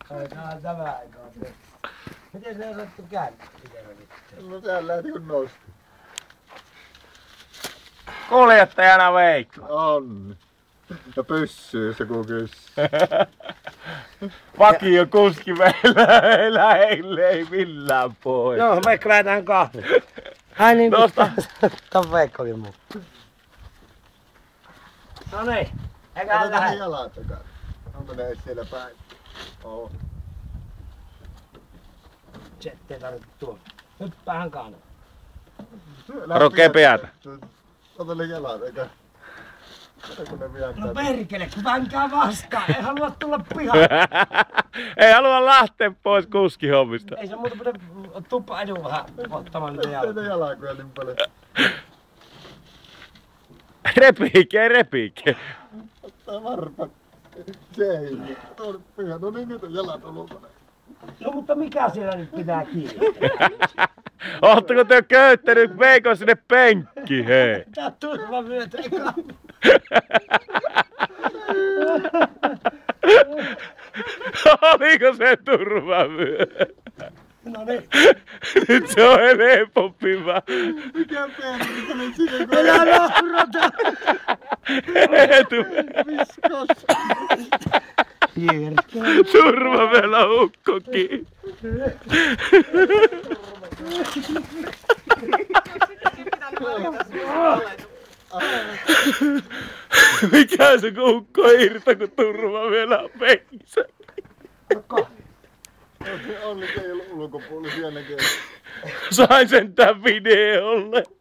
Aikaan tämä aikaan. Miten se on sattu kääntää? No sehän lähti kun nosti. Kuljettajana Veikko. On. Ja pyssyy joku kyssy. Vakio kuski meillä ei millään pois. Joo, Veikko lähdetään kahville. Ai niin, Nosta. Tän Veikkokin muu. No niin, eiköhän Otetaan lähde. jalat takaa. Onko ne edes siellä päin? Oo. Jetti ei tarvitse tuolla. Hyppäähän kaanaan. Karo kepeätä. Ota ne jalat, eikä. Kato kun ne vääntää. No perkele, kun vänkää vastaan. Ei halua tulla pihaan. Ei halua lähteä pois kuskihommista. Ei se muuta pitää tuppa edun vähän ottamaan niitä Ei jalkoja. ne jalkoja niin paljon. Repiike. Ottaa varpat. Se ei. Pyhä, no niin nyt on jalat ulkona. No mutta mikä siellä nyt pitää kiinni? Ootteko te köyttänyt Veikon sinne penkkiin, hei? Tää turva myötä ei kahvi. Oliko se turvavyö? No niin. Nyt se on helpompi vaan. Mikä perkele niin siinä kun Älä naurata! Eetu, viskos. Perkele. turvavyöllä ukkokin. Mikä se kun ukko irto, kun turvavyöllä on penkissä? Onneksi ei ollut ulkopuolisia näkee. Sain sen tän videolle.